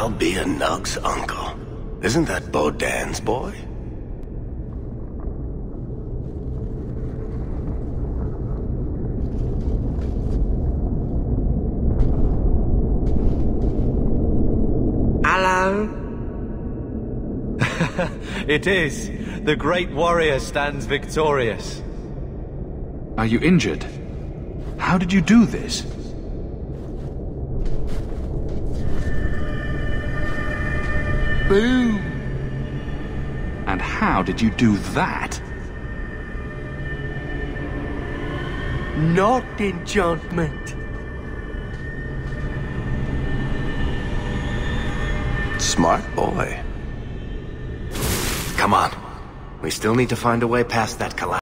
I'll be a Nug's uncle. Isn't that Bodan's boy? Hello? It is. The great warrior stands victorious. Are you injured? How did you do this? Boom! And how did you do that? Not enchantment. Smart boy. Come on. We still need to find a way past that collapse.